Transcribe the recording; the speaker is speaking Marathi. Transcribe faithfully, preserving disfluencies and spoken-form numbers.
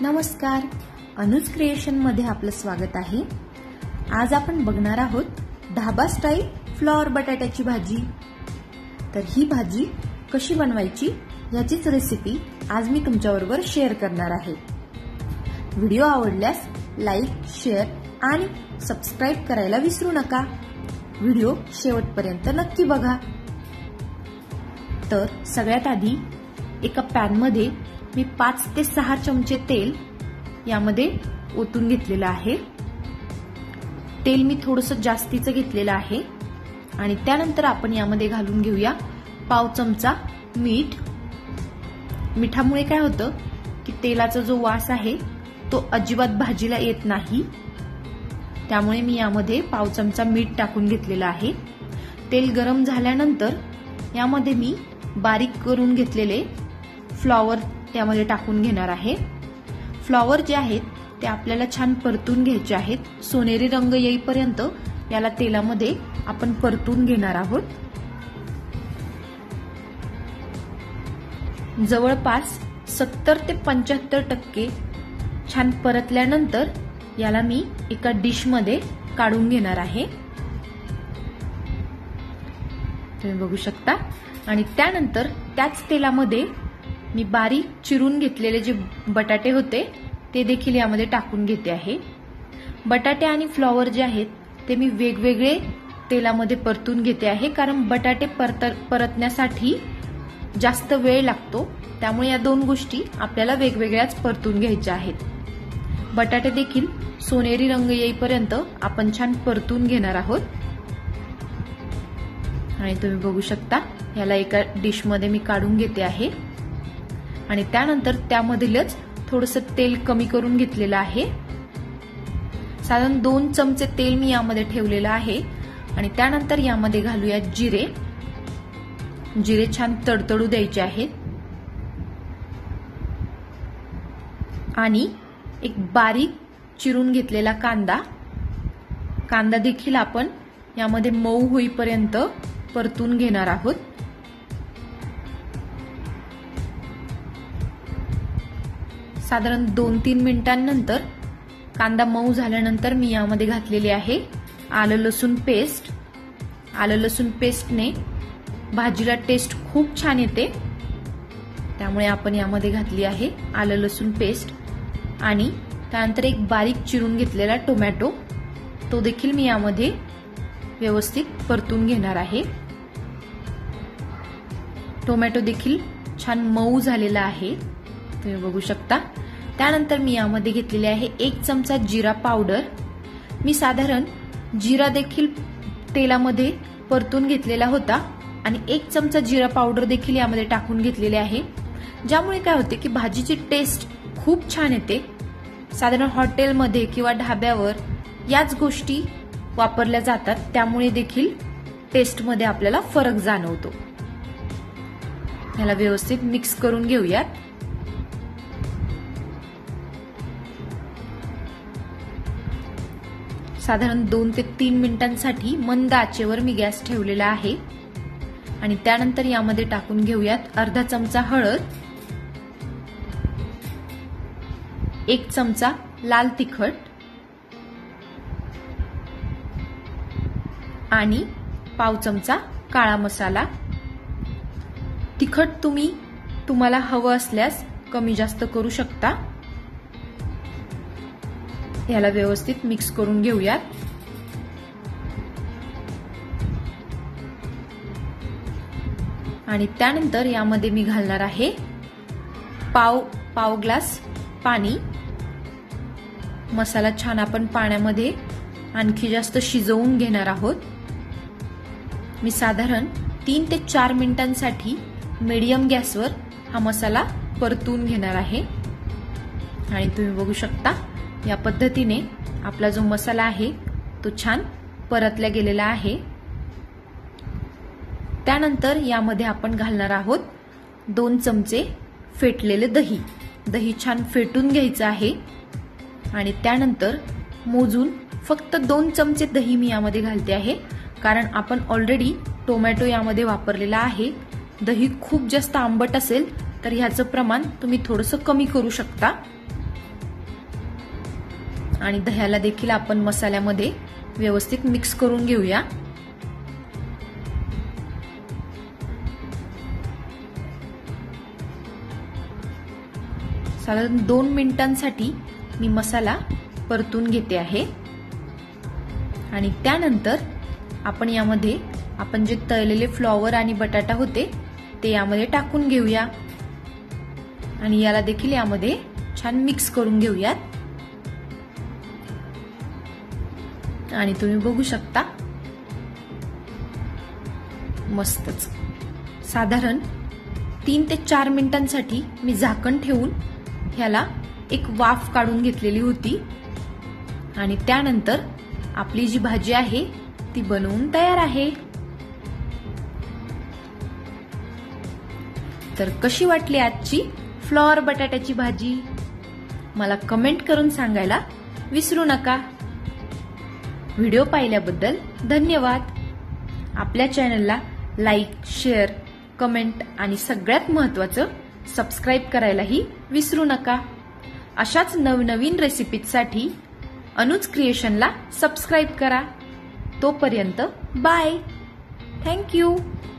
नमस्कार, अनुज क्रिएशन मध्ये आपलं स्वागत आहे। आज आपण बघणार आहोत ढाबा स्टाईल फ्लॉवर बटाट्याची भाजी। तर ही भाजी कशी बनवायची याचीच रेसिपी आज मी तुमच्याबरोबर शेअर करणार आहे। व्हिडिओ आवडल्यास लाईक, शेअर आणि सबस्क्राइब करायला विसरू नका। व्हिडिओ शेवटपर्यंत नक्की बघा। तर सगळ्यात आधी एका पॅन मध्ये मी पाच ते सहा चमचे तेल यामध्ये ओतून घेतलेलं आहे। तेल मी थोडंसं जास्तीचं घेतलेलं आहे आणि त्यानंतर आपण यामध्ये घालून घेऊया पाव चमचा मीठ। मिठामुळे काय होतं की तेलाचा जो वास आहे तो अजिबात भाजीला येत नाही, त्यामुळे मी यामध्ये पाव चमचा मीठ टाकून घेतलेलं आहे। तेल गरम झाल्यानंतर यामध्ये मी बारीक करून घेतलेले फ्लॉवर यामध्ये टाकून घेणार आहे। फ्लॉवर जे आहेत ते आपल्याला छान परतून घ्यायचे आहेत। सोनेरी रंग येईपर्यंत याला तेलामध्ये आपण परतून घेणार आहोत। जवळपास सत्तर ते पंच्याहत्तर टक्के छान परतल्यानंतर याला मी एका डिश मध्ये काढून घेणार आहे, तुम्ही बघू शकता। आणि त्यानंतर त्याच तेलामध्ये मी बारीक चिरून घेतलेले जे बटाटे होते ते देखील यामध्ये टाकून घेते आहे। बटाटे आणि फ्लॉवर जे आहेत ते मी वेगवेगळे तेलामध्ये परतून घेते आहे, कारण बटाटे परतण्यासाठी जास्त वेळ लागतो, त्यामुळे या दोन गोष्टी आपल्याला वेगवेगळ्याच परतून घ्यायच्या आहेत। बटाटे देखील सोनेरी रंग येईपर्यंत आपण छान परतून घेणार आहोत। आणि तुम्ही बघू शकता याला एका डिश मध्ये मी काढून घेते आहे आणि त्यानंतर त्यामधीलच थोडंसं तेल कमी करून घेतलेलं आहे। साधारण दोन चमचे तेल मी यामध्ये ठेवलेलं आहे आणि त्यानंतर यामध्ये घालूया जिरे। जिरे छान तडतडू द्यायचे आहेत आणि एक बारीक चिरून घेतलेला कांदा कांदा देखील आपण यामध्ये मऊ होईपर्यंत परतून घेणार आहोत। साधारण दोन तीन मिनिटांनंतर कांदा मऊ झाल्यानंतर मी यामध्ये घातलेली आहे आलं लसूण पेस्ट। आलं लसूण पेस्टने भाजीला टेस्ट खूप छान येते, त्यामुळे आपण यामध्ये घातली आहे आलं लसूण पेस्ट। आणि त्यानंतर एक बारीक चिरून घेतलेला टोमॅटो, तो देखील मी यामध्ये व्यवस्थित परतून घेणार आहे। टोमॅटो देखील छान मऊ झालेला आहे, तुम्ही बघू शकता। त्यानंतर मी यामध्ये घेतलेले आहे एक चमचा जिरा पावडर। मी साधारण जिरा देखील तेलामध्ये परतून घेतलेला होता आणि एक चमचा जिरा पावडर देखील यामध्ये टाकून घेतलेले आहे, ज्यामुळे काय होते की भाजीची टेस्ट खूप छान येते। साधारण हॉटेलमध्ये किंवा ढाब्यावर याच गोष्टी वापरल्या जातात, त्यामुळे देखील टेस्ट मध्ये आपल्याला फरक जाणवतो। याला व्यवस्थित मिक्स करून घेऊयात। साधारण दोन ते तीन मिनिटांसाठी मंद आचेवर मी गॅस ठेवलेला आहे आणि त्यानंतर यामध्ये टाकून घेऊयात अर्धा चमचा हळद, एक चमचा लाल तिखट आणि पाव चमचा काळा मसाला। तिखट तुम्ही तुम्हाला हवं असल्यास कमी जास्त करू शकता। याला व्यवस्थित मिक्स करून घेऊयात। आणि त्यानंतर यामध्ये मी घालणार आहे पाव पाव ग्लास पाणी। मसाला छान आपण पाण्यामध्ये आणखी जास्त शिजवून घेणार आहोत। मी साधारण तीन ते चार मिनिटांसाठी मीडियम गॅसवर हा मसाला परतून घेणार आहे आणि तुम्ही बघू शकता या पद्धतीने आपला जो मसाला आहे तो छान परतला गेलेला आहे। त्यानंतर यामध्ये आपण घालणार आहोत दोन चमचे फेटलेले दही। दही छान फेटून घ्यायचं आहे आणि त्यानंतर मोजून फक्त दोन चमचे दही मी यामध्ये घालते आहे, कारण आपण ऑलरेडी टोमॅटो यामध्ये वापरलेला आहे। दही खूप जास्त आंबट असेल तर ह्याचं प्रमाण तुम्ही थोडंसं कमी करू शकता। आणि दह्याला देखील आपण मसाल्यामध्ये व्यवस्थित मिक्स करून घेऊया. साधारण दोन मिनिटांसाठी मी मसाला परतून घेते आहे आणि त्यानंतर आपण यामध्ये आपण जे तळलेले फ्लॉवर आणि बटाटा होते ते यामध्ये टाकून घेऊया आणि याला देखील यामध्ये छान मिक्स करून घेऊयात. आणि तुम्ही बघू शकता मस्तच. साधारण तीन ते चार मिनिटांसाठी मी झाकण ठेवून ह्याला एक वाफ काढून घेतलेली होती आणि त्यानंतर आपली जी भाजी आहे ती बनवून तयार आहे. तर कशी वाटली आजची फ्लॉवर बटाट्याची भाजी मला कमेंट करून सांगायला विसरू नका. व्हिडिओ पाहिल्याबद्दल धन्यवाद. आपल्या चॅनलला लाईक, शेअर, कमेंट आणि सगळ्यात महत्त्वाचं सबस्क्राईब करायलाही विसरू नका. अशाच नवनवीन रेसिपीसाठी अनुज क्रिएशनला सबस्क्राईब करा. तोपर्यंत बाय. Thank you.